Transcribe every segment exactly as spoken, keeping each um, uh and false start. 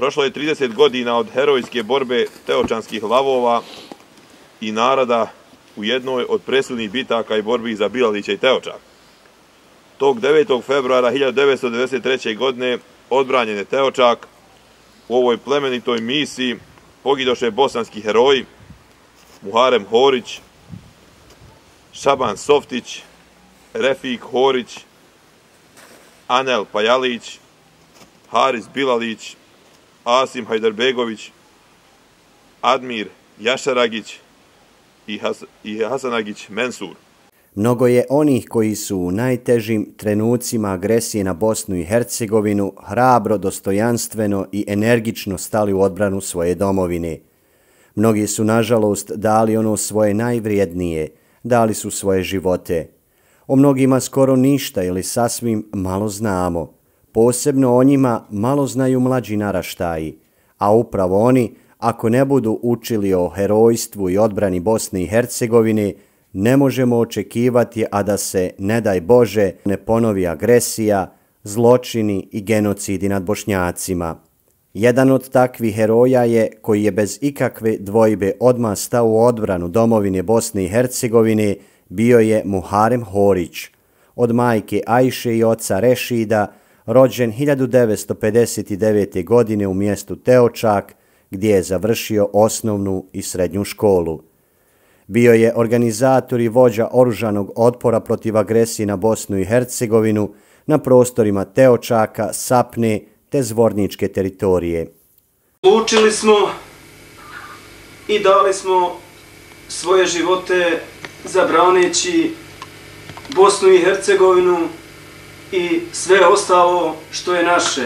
Prošlo je trideset godina od herojske borbe teočanskih lavova i naroda u jednoj od presudnih bitaka i borbi za Bilalića i Teočak. Tog devetog februara hiljadu devetsto devedeset treće. godine odbranjen je Teočak. U ovoj plemenitoj misiji pogidoše bosanski heroji Muharem Horić, Šaban Softić, Refik Horić, Anel Pajalić, Haris Bilalić, Asim Hajdarbegović, Admir Jašaragić i, Has i Hasanagić Mensur. Mnogo je onih koji su u najtežim trenucima agresije na Bosnu i Hercegovinu hrabro, dostojanstveno i energično stali u odbranu svoje domovine. Mnogi su, nažalost, dali ono svoje najvrijednije, dali su svoje živote. O mnogima skoro ništa ili sasvim malo znamo. Posebno o njima malo znaju mlađi naraštaji, a upravo oni, ako ne budu učili o herojstvu i odbrani Bosne i Hercegovine, ne možemo očekivati, a da se, ne daj Bože, ne ponovi agresija, zločini i genocidi nad Bošnjacima. Jedan od takvih heroja je, koji je bez ikakve dvojbe odmah stao u odbranu domovine Bosne i Hercegovine, bio je Muharem Horić, od majke Ajše i oca Rešida, rođen hiljadu devetsto pedeset devete. godine u mjestu Teočak, gdje je završio osnovnu i srednju školu. Bio je organizator i vođa oružanog otpora protiv agresije na Bosnu i Hercegovinu na prostorima Teočaka, Sapne te Zvorničke teritorije. Učili smo i dali smo svoje živote zabraneći Bosnu i Hercegovinu i sve ostalo što je naše.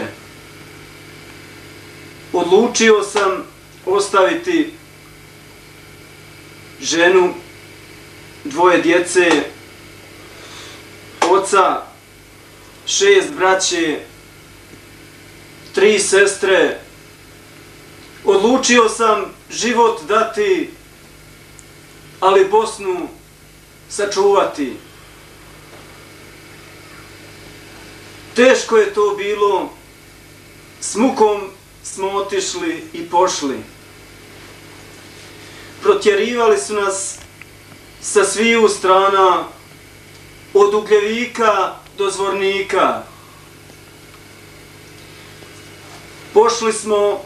Odlučio sam ostaviti ženu, dvoje djece, oca, šest braće, tri sestre. Odlučio sam život dati, ali Bosnu sačuvati. Teško je to bilo, s mukom smo otišli i pošli. Protjerivali su nas sa sviju strana, od Ugljevika do Zvornika. Pošli smo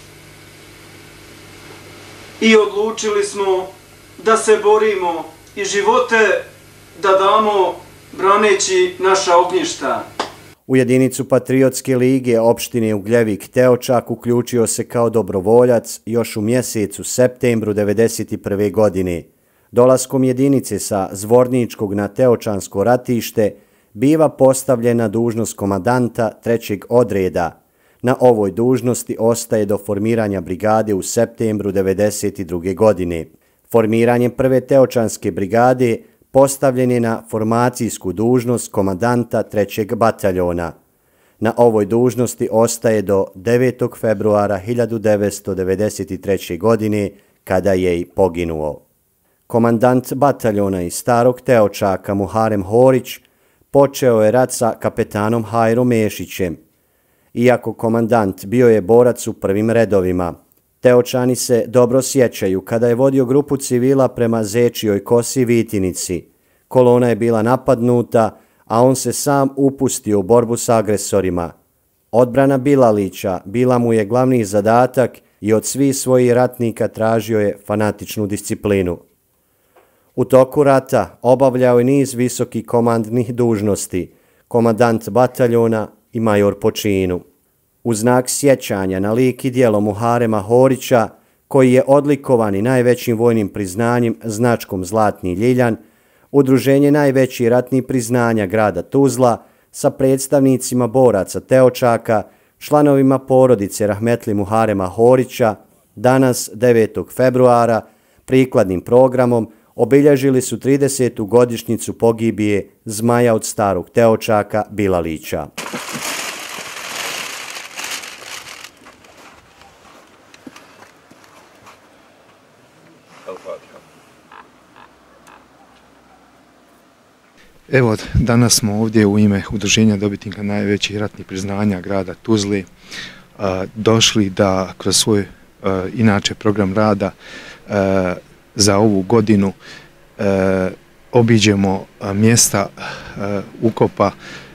i odlučili smo da se borimo i živote da damo braneći naša ognjišta. U jedinicu Patriotske lige opštine Ugljevik Teočak uključio se kao dobrovoljac još u mjesecu septembru devedeset prve. godine. Dolaskom jedinice sa Zvorničkog na Teočansko ratište biva postavljena dužnost komandanta trećeg odreda. Na ovoj dužnosti ostaje do formiranja brigade u septembru devedeset druge. godine. Formiranjem prve Teočanske brigade postavljen je na formacijsku dužnost komandanta trećeg bataljona. Na ovoj dužnosti ostaje do devetog februara hiljadu devetsto devedeset treće. godine, kada je i poginuo. Komandant bataljona iz Starog Teočaka Muharem Horić počeo je rat sa kapetanom Hajrom Mešićem. Iako komandant bio je borac u prvim redovima, Teočani se dobro sjećaju kada je vodio grupu civila prema Zečijoj kosi Vitinici. Kolona je bila napadnuta, a on se sam upustio u borbu sa agresorima. Odbrana Bilalića bila mu je glavni zadatak i od svih svojih ratnika tražio je fanatičnu disciplinu. U toku rata obavljao je niz visokih komandnih dužnosti, komandant bataljona i major po činu. U znak sjećanja na lik i djelo Muharema Horića, koji je odlikovan i najvećim vojnim priznanjem značkom Zlatni ljiljan, Udruženje najvećih ratnih priznanja grada Tuzla sa predstavnicima boraca Teočaka, članovima porodice rahmetli Muharema Horića, danas devetog februara prikladnim programom obilježili su tridesetu godišnjicu pogibije zmaja od Starog Teočaka Bilalića. Evo, danas smo ovdje u ime Udruženja dobitnika najvećih ratnih priznanja grada Tuzli, došli da kroz svoj inače program rada za ovu godinu obiđemo mjesta ukopa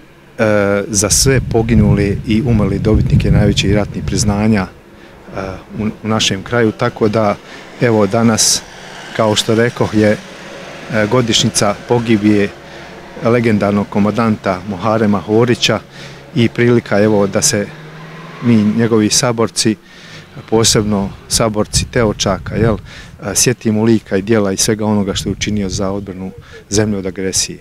za sve poginule i umrli dobitnike najvećih ratnih priznanja u našem kraju, tako da evo danas, kao što rekoh, je godišnjica pogibije legendarnog komandanta Muharema Horića i prilika evo da se mi, njegovi saborci, posebno saborci Teočaka, jel, sjetimo lika i djela i svega onoga što je učinio za odbranu zemlje od agresije.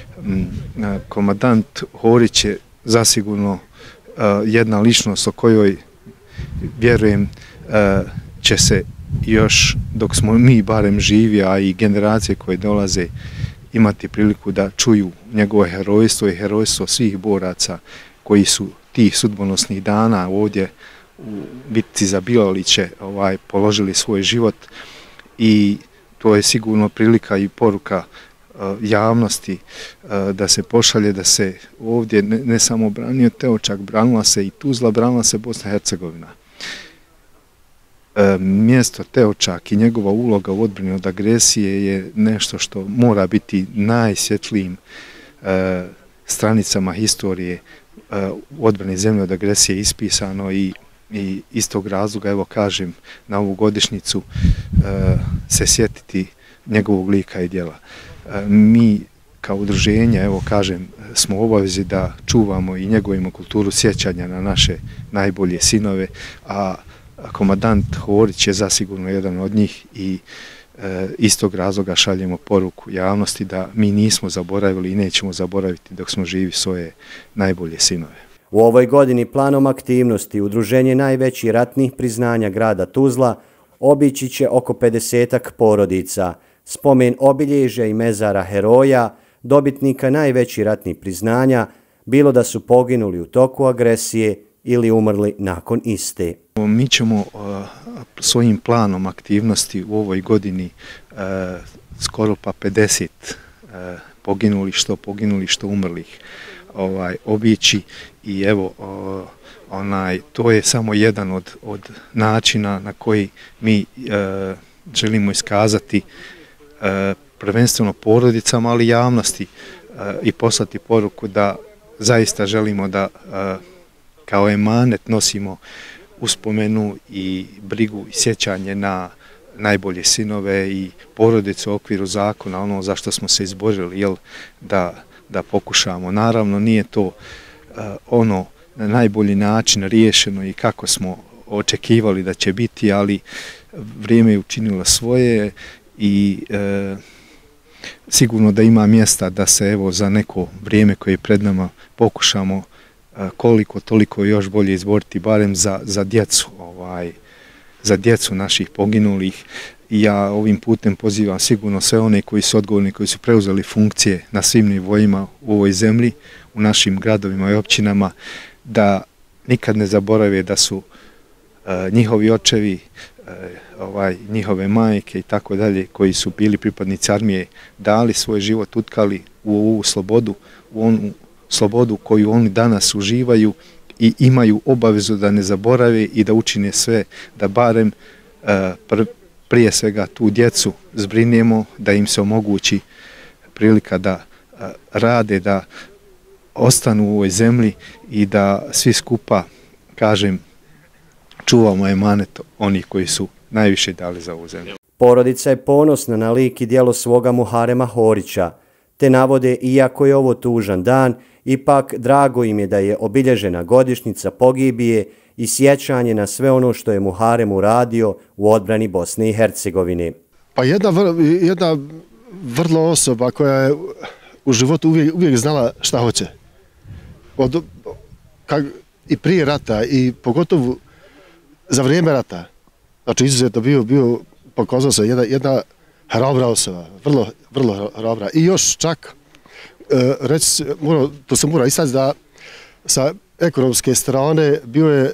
Komandant Horić je zasigurno jedna ličnost o kojoj, vjerujem, će se još, dok smo mi barem živi, a i generacije koje dolaze, imati priliku da čuju njegovo herojstvo i herojstvo svih boraca koji su tih sudbonosnih dana ovdje u bitci za Bilaliće ovaj, položili svoj život, i to je sigurno prilika i poruka uh, javnosti uh, da se pošalje da se ovdje ne, ne samo branio Teočak, branila se i Tuzla, branila se Bosna i Hercegovina. Uh, mjesto Teočak i njegova uloga u odbrani od agresije je nešto što mora biti najsvjetlijim uh, stranicama historije uh, u odbrani zemlje od agresije ispisano, i i iz tog razloga, evo kažem, na ovu godišnjicu e, se sjetiti njegovog lika i djela. E, mi kao udruženje, evo kažem, smo u obavezi da čuvamo i njegovimo kulturu sjećanja na naše najbolje sinove, a komandant Horić je zasigurno jedan od njih, i e, iz tog razloga šaljemo poruku javnosti da mi nismo zaboravili i nećemo zaboraviti dok smo živi svoje najbolje sinove. U ovoj godini planom aktivnosti Udruženje najvećih ratnih priznanja grada Tuzla obići će oko pedesetak porodica, spomen obilježja i mezara heroja, dobitnika najvećih ratnih priznanja, bilo da su poginuli u toku agresije ili umrli nakon iste. Mi ćemo uh, svojim planom aktivnosti u ovoj godini uh, skoro pa pedeset uh, poginuli, što poginuli, što umrlih, ovaj, obići, i evo o, onaj, to je samo jedan od, od načina na koji mi e, želimo iskazati e, prvenstveno porodicama, ali javnosti, e, i poslati poruku da zaista želimo da e, kao emanet nosimo uspomenu i brigu i sjećanje na najbolje sinove i porodice u okviru zakona, ono za što smo se izborili, jel, da da pokušamo. Naravno, nije to uh, ono na najbolji način riješeno i kako smo očekivali da će biti, ali vrijeme je učinilo svoje, i uh, sigurno da ima mjesta da se evo za neko vrijeme koje je pred nama pokušamo uh, koliko toliko još bolje izboriti, barem za, za djecu, ovaj, za djecu naših poginulih. I ja ovim putem pozivam sigurno sve one koji su odgovorni, koji su preuzeli funkcije na svim nivoima u ovoj zemlji, u našim gradovima i općinama, da nikad ne zaborave da su uh, njihovi očevi, uh, ovaj, njihove majke i tako dalje, koji su bili pripadnici armije, dali svoj život, utkali u ovu slobodu, u onu slobodu koju oni danas uživaju, i imaju obavezu da ne zaborave i da učine sve da barem uh, pr prije svega tu djecu zbrinemo, da im se omogući prilika da uh, rade, da ostanu u ovoj zemlji i da svi skupa, kažem, čuvamo emanet onih koji su najviše dali za ovu zemlju. Porodica je ponosna na lik i djelo svoga Muharema Horića, te navode, iako je ovo tužan dan, ipak drago im je da je obilježena godišnjica pogibije i sjećanje na sve ono što je Muharem uradio u odbrani Bosne i Hercegovine. Pa jedna, jedna vrlo osoba koja je u životu uvijek, uvijek znala šta hoće. Od, kak, i prije rata, i pogotovo za vrijeme rata. Znači, izuzetno bio, bio pokazao se jedna, jedna hrabra osoba, vrlo, vrlo hrabra. I još čak, e, reći, mora, to se mora istati da sa ekonomske strane bio je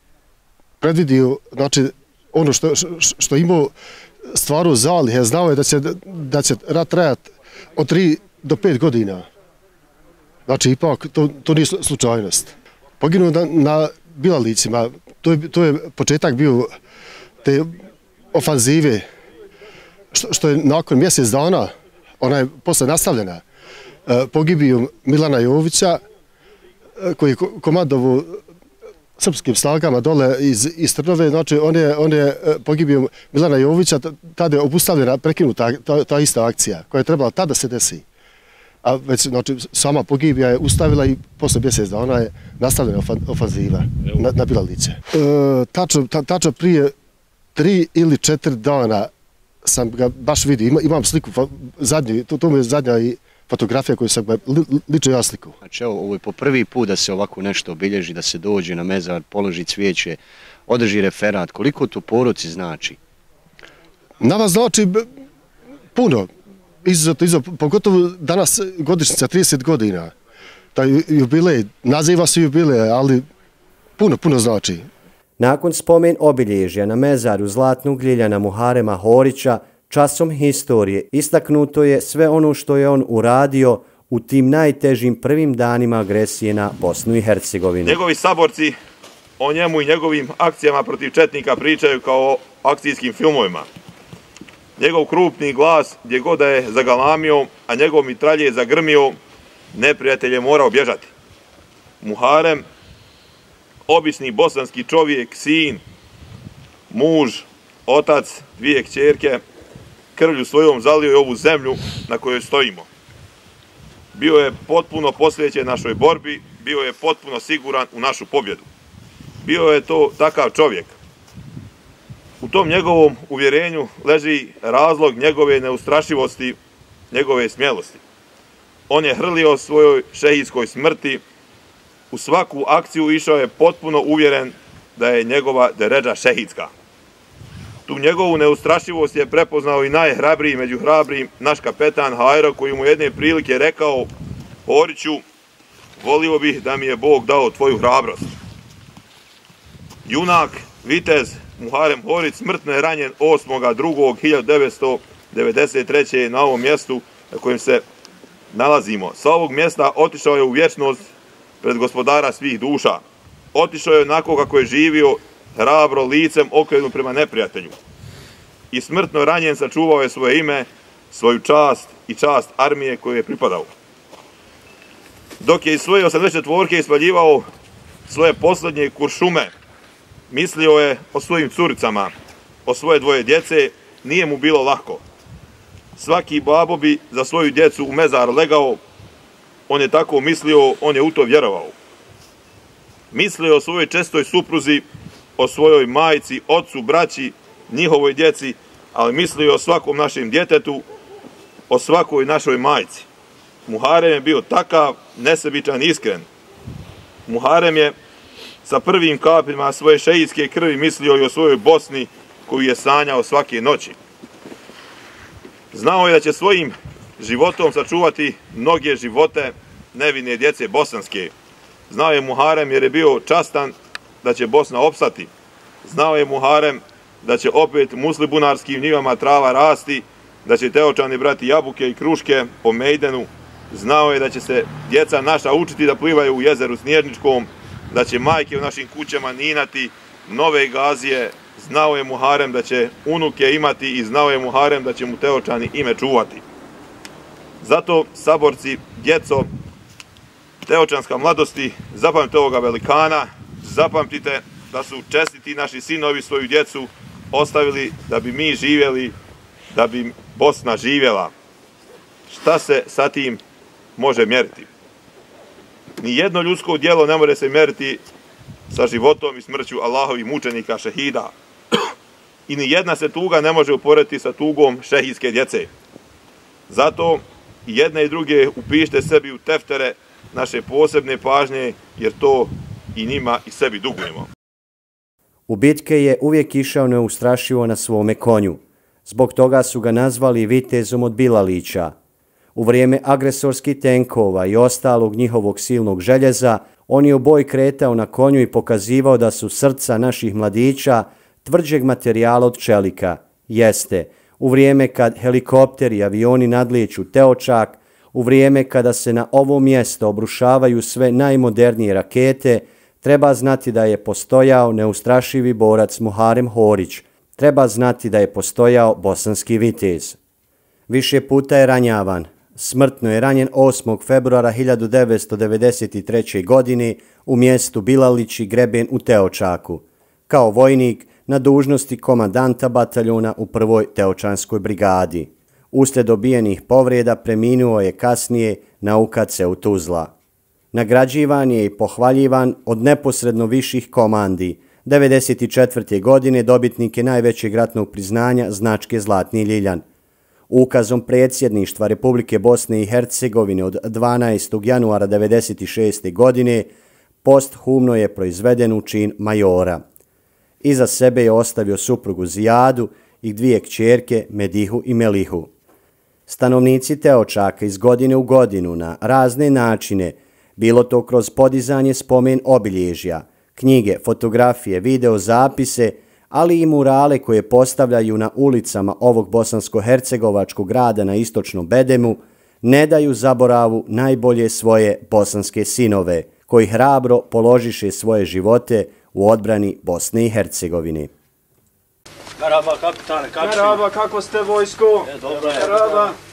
predvidio, znači, ono što, što imao stvaru zalihe, znao je da će, da će rat trajati od tri do pet godina. Znači, ipak, to, to nije slučajnost. Poginuo na, na Bilalicima, to je, to je početak bio te ofanzive, što, što je nakon mjesec dana, ona je posle nastavljena, pogibiju Milana Jovića, koji je komandovo srpskim snagama dole iz, iz Trnove, znači on je, on je pogibio Milana Jovića, tada je obustavljena, prekinuta ta, ta ista akcija koja je trebala tada se desi. A već znači, sama pogibija je ustavila i posle mjesec dana je nastavljena ofanziva na, na Bilaliće. E, tačno, ta, tačno prije tri ili četiri dana sam ga baš vidio, Ima, imam sliku zadnju, to, to mi je zadnja i fotografija koju sam ga li, lično ja sliku. Znači evo, ovo je po prvi put da se ovako nešto obilježi, da se dođe na mezar, položi cvijeće, održi referat. Koliko to poruci znači? Na vas znači puno. Izuzetno, izuzetno, pogotovo danas godišnjica trideset godina. Taj jubilej, naziva se jubilej, ali puno, puno znači. Nakon spomen obilježja na mezaru zlatnog Ljiljana Muharema Horića, časom historije istaknuto je sve ono što je on uradio u tim najtežim prvim danima agresije na Bosnu i Hercegovinu. Njegovi saborci o njemu i njegovim akcijama protiv četnika pričaju kao o akcijskim filmovima. Njegov krupni glas gdje god da je zagalamio, a njegov mitralje je zagrmio, neprijatelj je morao bježati. Muharem, obični bosanski čovjek, sin, muž, otac, dvije kćerke, krvlju svojom zalio je ovu zemlju na kojoj stojimo. Bio je potpuno posvećen našoj borbi, bio je potpuno siguran u našu pobjedu. Bio je to takav čovjek. U tom njegovom uvjerenju leži razlog njegove neustrašivosti, njegove smjelosti. On je hrlio svojoj šehidskoj smrti, u svaku akciju išao je potpuno uvjeren da je njegova deredža šehidska. Tu njegovu neustrašivost je prepoznao i najhrabriji među hrabrijim naš kapetan Hajro, koji mu jedne prilike rekao: Horiću, volio bih da mi je Bog dao tvoju hrabrost. Junak, vitez Muharem Horić smrtno je ranjen osmog drugog hiljadu devetsto devedeset treće. na ovom mjestu na kojem se nalazimo. Sa ovog mjesta otišao je u vječnost pred gospodara svih duša. Otišao je onako kako je živio, hrabro, licem okrenut prema neprijatelju. I smrtno ranjen sačuvao je svoje ime, svoju čast i čast armije koju je pripadao. Dok je iz svoje osamdesetčetvorke ispaljivao svoje posljednje kuršume, mislio je o svojim curicama, o svoje dvoje djece, nije mu bilo lako. Svaki babo bi za svoju djecu u mezar legao, on je tako mislio, on je u to vjerovao. Mislio o svojoj čestoj supruzi, o svojoj majci, ocu, braći, njihovoj djeci, ali mislio o svakom našem djetetu, o svakoj našoj majci. Muharem je bio takav, nesebičan i iskren. Muharem je sa prvim kapljima svoje šehidske krvi mislio i o svojoj Bosni koju je sanjao svake noći. Znao je da će svojim životom sačuvati mnoge živote nevine djece bosanske. Znao je Muharem jer je bio častan da će Bosna opstati. Znao je Muharem da će opet muslibunarskim njivama trava rasti, da će Teočani brati jabuke i kruške po Mejdenu. Znao je da će se djeca naša učiti da plivaju u jezeru Snježničkom, da će majke u našim kućama ninati nove gazije. Znao je Muharem da će unuke imati i znao je Muharem da će mu Teočani ime čuvati. Zato, saborci, djeco, teočanska mladosti, zapamtite ovoga velikana, zapamtite da su čestiti naši sinovi svoju djecu ostavili da bi mi živjeli, da bi Bosna živjela. Šta se sa tim može mjeriti? Nijedno ljudsko djelo ne može se mjeriti sa životom i smrću Allahovih mučenika šehida. I nijedna se tuga ne može uporediti sa tugom šehidske djece. Zato i jedne i druge upišite sebi u teftere naše posebne pažnje, jer to i njima i sebi dugujemo. U bitke je uvijek išao neustrašivo na svome konju. Zbog toga su ga nazvali vitezom od Bilalića. U vrijeme agresorskih tenkova i ostalog njihovog silnog željeza, on je u boj kretao na konju i pokazivao da su srca naših mladića tvrđeg materijala od čelika. Jeste, u vrijeme kad helikopteri i avioni nadlijeću Teočak, u vrijeme kada se na ovo mjesto obrušavaju sve najmodernije rakete, Treba znati da je postojao neustrašivi borac Muharem Horić. Treba znati da je postojao bosanski vitez. Više puta je ranjavan. Smrtno je ranjen osmog februara hiljadu devetsto devedeset treće. godine u mjestu Bilalići Greben u Teočaku, kao vojnik na dužnosti komandanta bataljona u prvoj Teočanskoj brigadi. Uslijed dobijenih povreda preminuo je kasnije na U K C u Tuzla. Nagrađivan je i pohvaljivan od neposredno viših komandi. devedeset četvrte. godine dobitnik je najvećeg ratnog priznanja značke Zlatni ljiljan. Ukazom predsjedništva Republike Bosne i Hercegovine od dvanaestog januara devedeset šeste. godine posthumno je proizveden u čin majora. Iza sebe je ostavio suprugu Zijadu i dvije kćerke Medihu i Melihu. Stanovnici Teočaka iz godine u godinu na razne načine, bilo to kroz podizanje spomen obilježja, knjige, fotografije, video zapise, ali i murale koje postavljaju na ulicama ovog bosansko-hercegovačkog grada na istočnom bedemu, ne daju zaboravu najbolje svoje bosanske sinove, koji hrabro položiše svoje živote u odbrani Bosne i Hercegovine. Merhaba kapitane, kako, Merhaba, kako ste vojsko? E, dobro je. Merhaba.